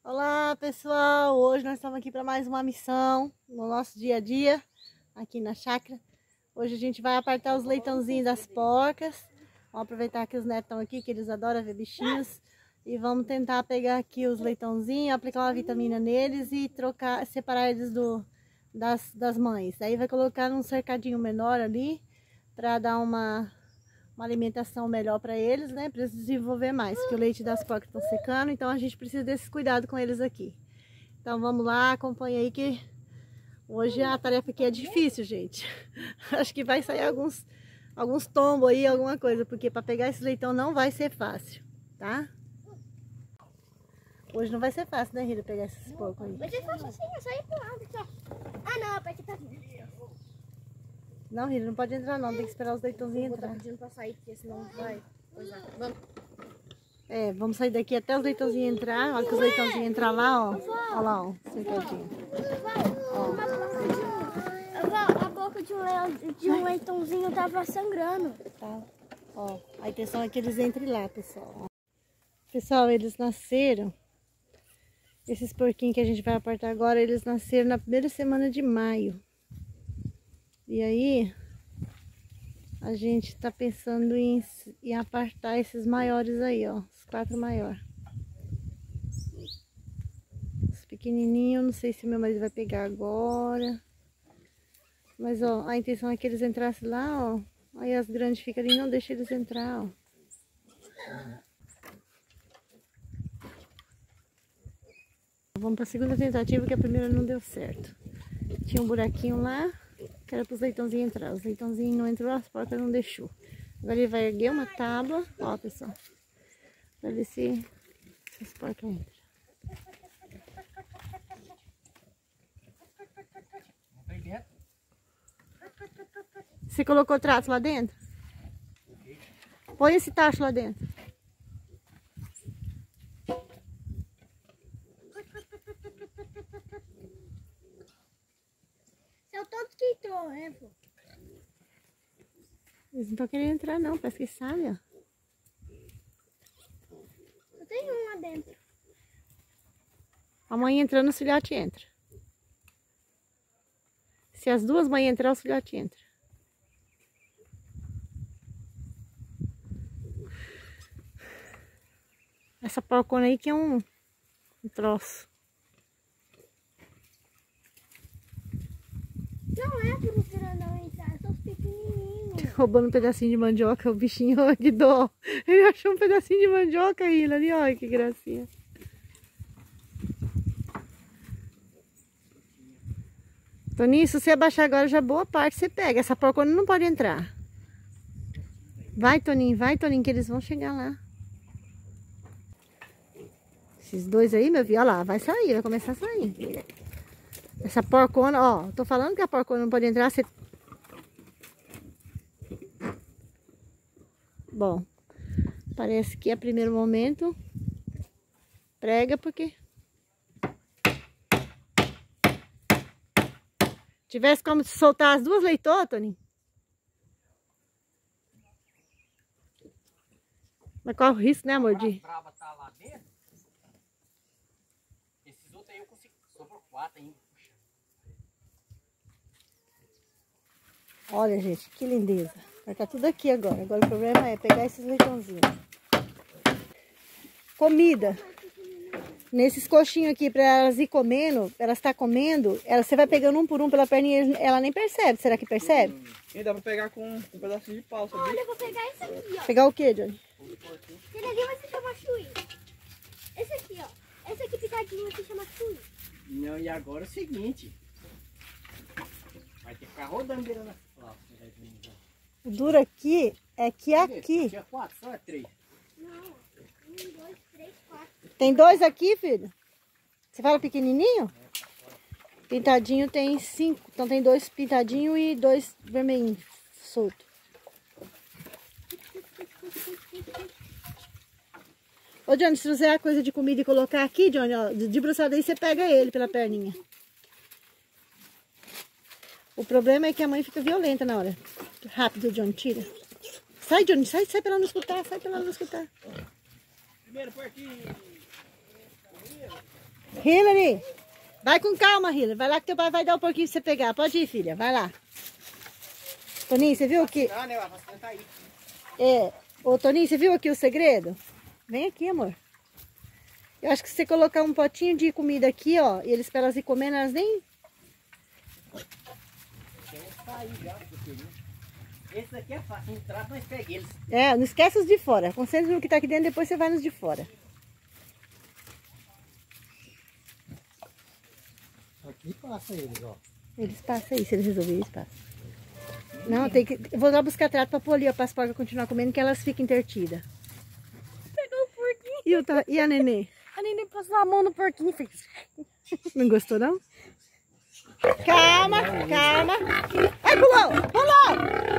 Olá pessoal, hoje nós estamos aqui para mais uma missão no nosso dia a dia aqui na chácara. Hoje a gente vai apartar os leitãozinhos das porcas. Vamos aproveitar que os netos estão aqui, que eles adoram ver bichinhos. E vamos tentar pegar aqui os leitãozinhos, aplicar uma vitamina neles e trocar, separar eles das mães. Aí vai colocar num cercadinho menor ali para dar uma alimentação melhor para eles, né? Para eles desenvolver mais, porque o leite das porcas estão secando, então a gente precisa desse cuidado com eles aqui. Então vamos lá, acompanha aí que hoje a tarefa aqui é difícil, gente. Acho que vai sair alguns tombos aí, alguma coisa, porque para pegar esse leitão não vai ser fácil, tá? Hoje não vai ser fácil, né, Rita, pegar esses porcos aí. Vai ser fácil assim, é sair pro lado aqui, ó. Ah não, aperta pra mim. Não, Rita, não pode entrar não, tem que esperar os leitãozinhos entrar. Eu tô pedindo pra sair, porque senão vai. Vamos. É, vamos sair daqui até os leitãozinhos entrar. Olha que os leitãozinhos entrar lá, ó. Olha lá, ó, cercadinho. A boca de um leitãozinho tava sangrando. Tá. Ó, a intenção é que eles entrem lá, pessoal. Pessoal, eles nasceram. Esses porquinhos que a gente vai apartar agora, eles nasceram na primeira semana de maio. E aí, a gente tá pensando em apartar esses maiores aí, ó. Os 4 maiores. Os pequenininhos, não sei se meu marido vai pegar agora. Mas, ó, a intenção é que eles entrassem lá, ó. Aí as grandes ficam ali, não deixa eles entrar, ó. Vamos para a segunda tentativa, que a primeira não deu certo. Tinha um buraquinho lá, que era para os leitãozinhos entrar. Os leitãozinhos não entrou, as porcas não deixou. Agora ele vai erguer uma tábua, ó pessoal, para ver se as porcas entram. Você colocou o trato lá dentro? Põe esse tacho lá dentro. São todos que entrou, né, pô? Eles não estão querendo entrar não, parece que sabe, ó. Eu tenho um lá dentro. A mãe entrando, o filhote entra. Se as duas mães entrar, o filhote entra. Essa porcona aí que é um troço. Não é para os grandão entrar, são os pequenininhos. Roubando um pedacinho de mandioca, o bichinho, olha que dó. Ele achou um pedacinho de mandioca aí, ali, olha que gracinha. Toninho, se você abaixar agora, já boa parte você pega. Essa porcona não pode entrar. Vai, Toninho, que eles vão chegar lá. Esses dois aí, meu filho, olha lá, vai sair, vai começar a sair. Essa porcona, ó, tô falando que a porcona não pode entrar, você... Bom, parece que é primeiro momento. Prega, porque... Tivesse como soltar as duas leitoas, Toninho. Mas qual o risco, né, amor? De... Brava tá lá dentro. Esses outros aí eu consigo. Sobrou 4 ainda. Puxa. Olha, gente, que lindeza. Vai estar tudo aqui agora. Agora o problema é pegar esses leitãozinhos. Comida. Nesses coxinhos aqui, para elas ir comendo, elas estão comendo, você vai pegando um por um pela perninha, ela nem percebe. Será que percebe? E dá pra pegar com um pedacinho de pau, sabia? Olha, eu vou pegar esse aqui, ó. Pegar o que, Johnny? Esse ali vai se chamar chui. Esse aqui, ó. Esse aqui picadinho se chama chui. Não, e agora é o seguinte. Vai ter que ficar rodando beirando na flauta. O duro aqui é que aqui... Tinha 4, só é 3. Não, 1, 2, 3, 4. Tem 2 aqui, filho? Você fala pequenininho? Pintadinho tem 5. Então tem 2 pintadinhos e 2 vermelhinhos soltos. Ô, Johnny, se você a coisa de comida e colocar aqui, Johnny, ó, de bruçada aí, você pega ele pela perninha. O problema é que a mãe fica violenta na hora. Rápido, Johnny, tira. Sai, Johnny, sai pra ela não escutar, sai pra ela não escutar. Primeiro porquinho. Hillary, vai com calma, Hillary. Vai lá que teu pai vai dar um pouquinho pra você pegar. Pode ir, filha. Vai lá. Toninho, você viu que... Ah, né? A vacina tá aí. É. Ô, Toninho, você viu aqui o segredo? Vem aqui, amor. Eu acho que se você colocar um potinho de comida aqui, ó, e eles para elas ir comendo, elas nem... Esse daqui é fácil, entrar, nós pega eles. É, não esquece os de fora. Concentre no que tá aqui dentro, depois você vai nos de fora. Aqui passa eles, ó. Eles passam aí, se eles resolverem, eles passam. Não, tem que... Eu vou lá buscar trato pra pôr ali, ó, para as porcas continuar comendo, que elas ficam intertidas. Pegou o porquinho. E a nenê? A neném passou a mão no porquinho e fez... Não gostou, não? Calma, calma. Ai, pulou, pulou.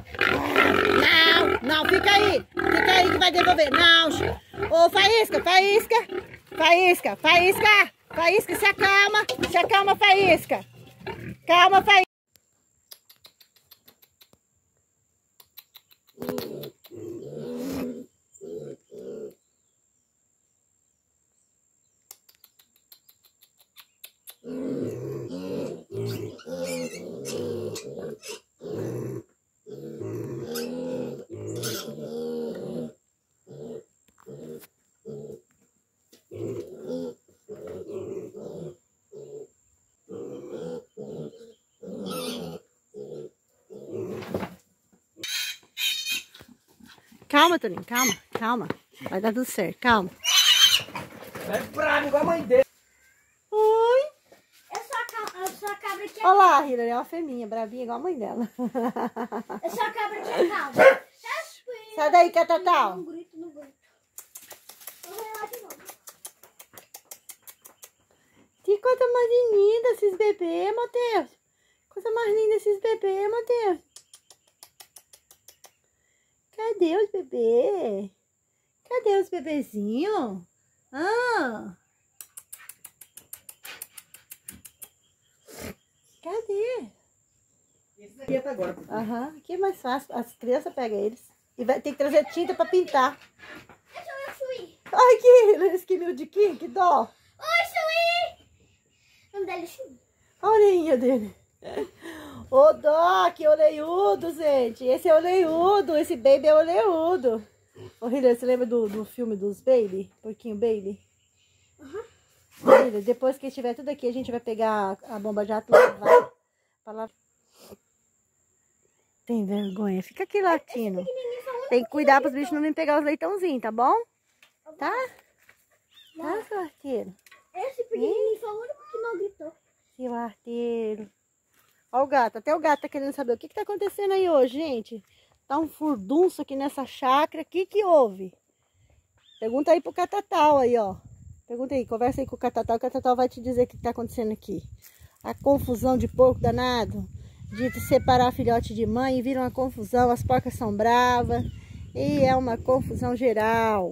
Não, fica aí que vai devolver. Não, ô, faísca, se acalma, faísca. Calma, faísca. Calma, Toninho, calma. Vai dar tudo certo, calma. É bravo igual a mãe dele. Oi. Eu sou a cabra que é Olha lá, Hillary, é uma fêmea, bravinha igual a mãe dela. Eu sou a cabra que é calma. Sai daí, Catatal. Não grito. Eu vou lá de novo. Que coisa mais linda esses bebês, Matheus. Coisa mais linda esses bebês, Matheus. Cadê os bebês? Cadê os bebezinhos? Ah! Cadê? Esse daqui é até agora. Aham, aqui é mais fácil. As crianças pegam eles. E vai ter que trazer tinta pra pintar. Deixa eu Chuí. Ai, que esquimil de que dó. Oi, Chuí. O nome dele é Chuí. A orelhinha dele. Ô, dó, que orelhudo, gente. Esse é orelhudo, esse baby é orelhudo. Ô, Hillary, você lembra do filme dos baby? Porquinho baby? Hillary, depois que estiver tudo aqui, a gente vai pegar a bomba de jato e levar pra lá. Tem vergonha? Fica aqui latindo. Tem que cuidar pros bichos não virem pegar os leitãozinhos, tá bom? Tá? Tá, seu arteiro? Esse pequenininho foi o único que não gritou. Seu arteiro. Ó o gato, até o gato tá querendo saber o que tá acontecendo aí hoje, gente. Tá um furdunço aqui nessa chácara. O que houve? Pergunta aí pro Catatal aí, ó. Pergunta aí, conversa aí com o Catatal vai te dizer o que tá acontecendo aqui. A confusão de porco danado, de separar filhote de mãe, e vira uma confusão, as porcas são bravas, e é uma confusão geral.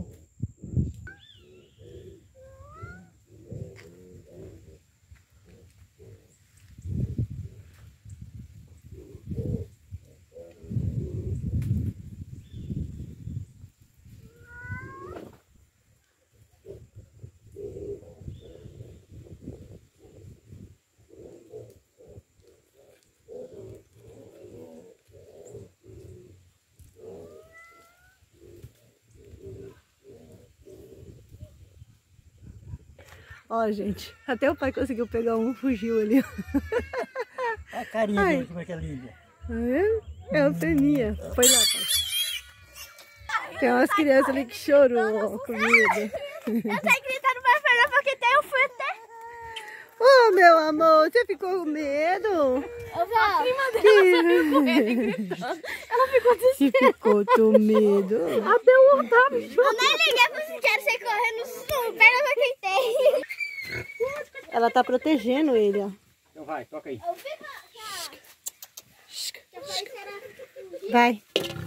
Ó, gente, até o pai conseguiu pegar um, fugiu ali. Olha a carinha dele, como é que é linda. É uma peninha. Foi lá, pai. Tem umas crianças ali que choram comida. Eu saí gritando pra fora porque até eu fui até... Ô, meu amor, você ficou com medo? A prima dela gritando. Ela ficou Você ficou com medo? até eu voltar, bicho. Eu nem liguei pra vocês, quero sair correndo super, eu acreditei. Ela tá protegendo ele, ó. Então vai, toca aí. Eu vi que a polícia era... Vai.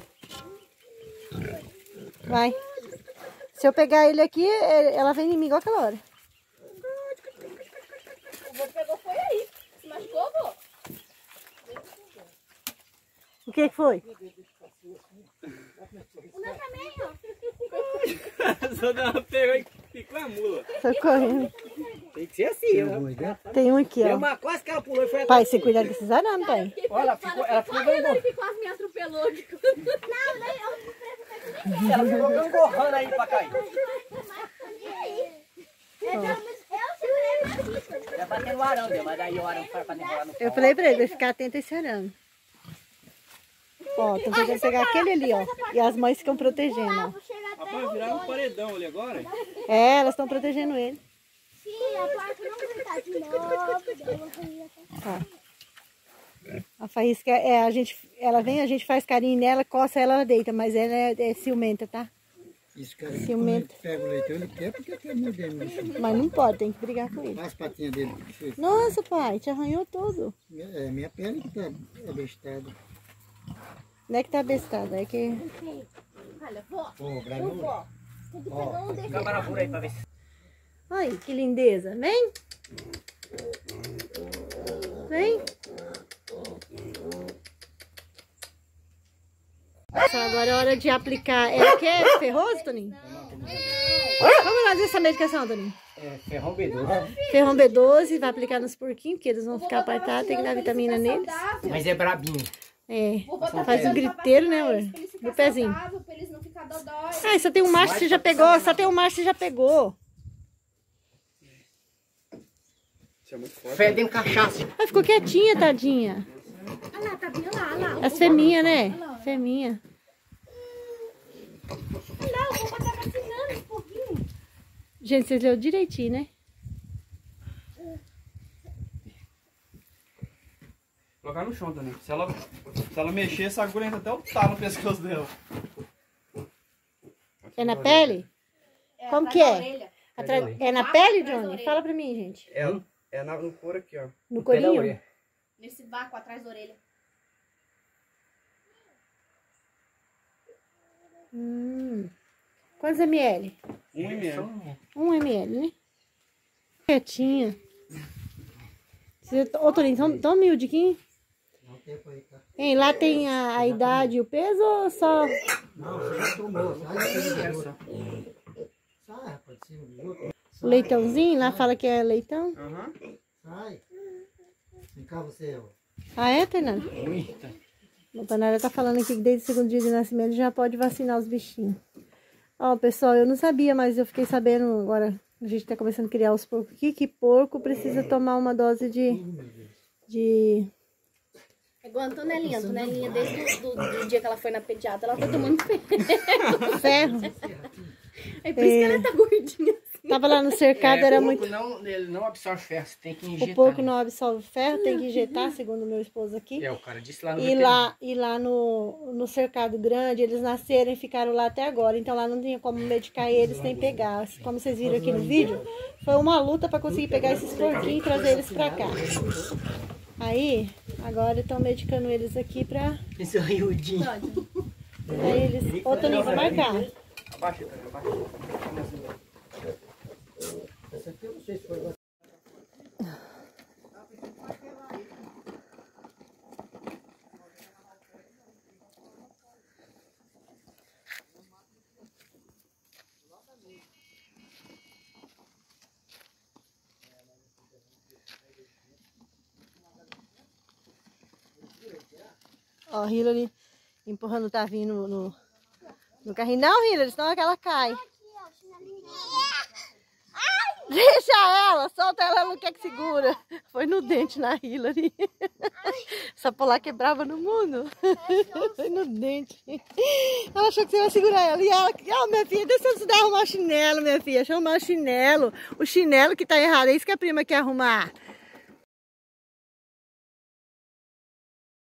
Vai. Se eu pegar ele aqui, ela vem em mim igual aquela hora. O vô pegou foi aí. Se machucou, vô? O que foi? O meu também, ó. Só dá uma pega e ficou a mula. Tô correndo. Tem que ser assim, né? Tem um aqui, Deu ó. uma quase que ela pulou e foi Pai, atrás você dele. cuidado com esses arames, pai. Olha, ela ficou dando Ele que quase me atropelou. Ela ficou gangorrando aí pra cair. Já bateu no arame, mas daí o arame foi pra derrubar no Eu falei pra ele, vai ficar atento a esse arame. Ó, tô tentando pegar aquele ali, ó. E as mães ficam protegendo, ó. Rapaz, viraram um paredão ali agora. É, elas estão protegendo ele. Sim, a porta não vai estar de novo. Ó. A faísca, ela vem, a gente faz carinho nela, coça ela, ela deita, mas ela é ciumenta, tá? Esse cara, Ciumento. quando ele pega o leitão, ele quer porque quer morder mesmo. Mas não pode, tem que brigar com ele. Olha as patinhas dele. Que fez. Nossa, pai, te arranhou tudo. É, minha pele que tá abestada. Não é que tá bestada, é que... Olha, vó. Ô, bravura. Tem que pegar um desse. Câmara fura aí pra ver se... Ai, que lindeza. Vem. Vem. Agora é hora de aplicar. É o que? Ferroso, Toninho? Vamos fazer essa medicação, Toninho. É, ferrão B12. Ferrão B12, vai aplicar nos porquinhos, porque eles vão ficar apartados, tem que dar vitamina neles. Mas é brabinho. É, Vou botar faz um griteiro, né, amor? pra eles No ficar pezinho. saudável, pra eles não ficar dodói. Ah, só tem um macho que você já pegou, só tem um macho que você já pegou. Isso é muito forte. Fedendo cachaça. Ela ficou quietinha, tadinha. Olha lá, tá bem lá, olha lá. As feminhas, né? Feminha. Não, vou botar vacinando um pouquinho. Gente, vocês leram direitinho, né? Colocar no chão, Toninho. Se ela mexer, essa agulha entra até o talo no pescoço dela. É na pele? Como atrás que da é? orelha. É na pele, Johnny? Fala pra mim, gente. É no couro aqui, ó. No corinho? Nesse vácuo atrás da orelha. Quantos ml? 1 ml. 1 ml, né? Quietinha. Ô, Toninho, tão humilde aqui. Dá um tempo aí, tá? Hein, lá tem a idade e o peso ou só... Não, você já tomou. Sai, rapaz, de cima dos outros. O leitãozinho? Lá fala que é leitão. Aham. Sai. Vem cá você, ó. Ah, é, Tainara? A Tainara tá falando aqui que desde o segundo dia de nascimento já pode vacinar os bichinhos. Ó, pessoal, eu não sabia, mas eu fiquei sabendo agora. A gente tá começando a criar os porcos aqui, que porco precisa tomar uma dose de... É igual a Antonelinha. A Antonelinha, desde do dia que ela foi na pediatra, ela foi tomando ferro. É por isso que ela tá gordinha. Tava lá no cercado, era muito... Ele não absorve ferro, você tem que injetar. O porco não absorve ferro, tem que injetar, segundo o meu esposo aqui. É, o cara disse lá no E lá no cercado grande, eles nasceram e ficaram lá até agora. Então lá não tinha como medicar eles nem pegar. Como vocês viram aqui no vídeo, foi uma luta para conseguir pegar esses porquinhos e trazer eles pra cá. Aí, agora estão medicando eles aqui pra eles... Ô, Toninho, vai marcar. Abaixa, abaixa. Essa aqui eu não sei se foi... Ó, a Hillary empurrando o Tavinho no carrinho. Não, Hillary, senão ela cai. Deixa ela, solta ela, ela não quer que segura. Foi no dente na Hillary. Essa polar quebrava no mundo. Foi no dente. Ela achou que você ia segurar ela. E ela, minha filha, deixa eu arrumar o chinelo, minha filha. Deixa eu arrumar o chinelo. O chinelo que tá errado, é isso que a prima quer arrumar.